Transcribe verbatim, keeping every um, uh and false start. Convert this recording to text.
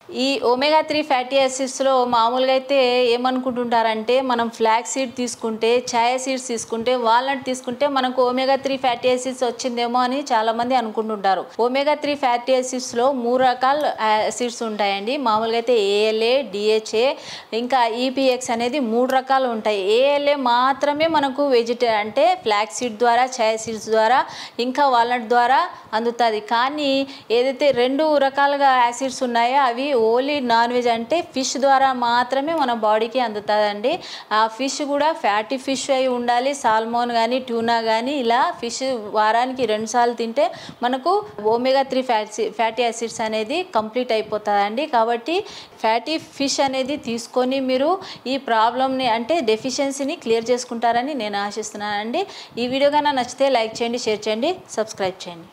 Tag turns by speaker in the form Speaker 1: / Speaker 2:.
Speaker 1: ఈ omega three fatty యాసిడ్స్లో మామూలుగా అయితే ఏమనుకుంటుంటారంటే మనం ఫ్లాక్ సీడ్ తీసుకుంటే, చాయా సీడ్స్ తీసుకుంటే, వాల్నట్ తీసుకుంటే మనకు ఒమేగా త్రీ ఫ్యాటీ యాసిడ్స్ వచ్చిందేమో అని చాలామంది అనుకుంటుంటారు. ఒమేగా త్రీ ఫ్యాటీ యాసిడ్స్లో మూడు రకాల యాసిడ్స్ ఉంటాయండి. మామూలుగా అయితే ఏఎల్ఏ, డిహెచ్ఏ ఇంకా ఈపీఎక్స్ అనేది మూడు రకాలు ఉంటాయి. ఏఎల్ఏ మాత్రమే మనకు వెజిటే అంటే ఫ్లాక్ సీడ్ ద్వారా, చాయా సీడ్స్ ద్వారా ఇంకా వాల్నట్ ద్వారా అందుతుంది. కానీ ఏదైతే రెండు రకాలుగా యాసిడ్స్ ఉన్నాయో అవి ఓన్లీ నాన్ వెజ్ అంటే ఫిష్ ద్వారా మాత్రమే మన బాడీకి అందుతుందండి. ఆ ఫిష్ కూడా ఫ్యాటీ ఫిష్ అయి ఉండాలి. సాల్మోన్ కానీ, ట్యూనా కానీ ఇలా ఫిష్ వారానికి రెండు సార్లు తింటే మనకు omega three fatty fatty acids అనేది కంప్లీట్ అయిపోతుందండి. కాబట్టి ఫ్యాటీ ఫిష్ అనేది తీసుకొని మీరు ఈ ప్రాబ్లమ్ని అంటే డెఫిషియన్సీని క్లియర్ చేసుకుంటారని నేను ఆశిస్తున్నానండి. ఈ వీడియో కన్నా నచ్చితే లైక్ చేయండి, షేర్ చేయండి, సబ్స్క్రైబ్ చేయండి.